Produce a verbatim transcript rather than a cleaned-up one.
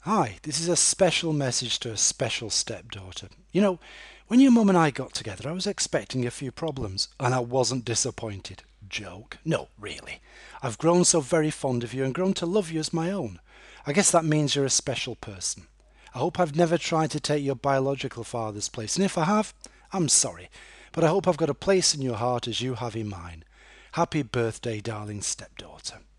Hi, this is a special message to a special stepdaughter. You know, when your mum and I got together, I was expecting a few problems, and I wasn't disappointed. Joke. No, really. I've grown so very fond of you and grown to love you as my own. I guess that means you're a special person. I hope I've never tried to take your biological father's place, and if I have, I'm sorry, but I hope I've got a place in your heart as you have in mine. Happy birthday, darling stepdaughter.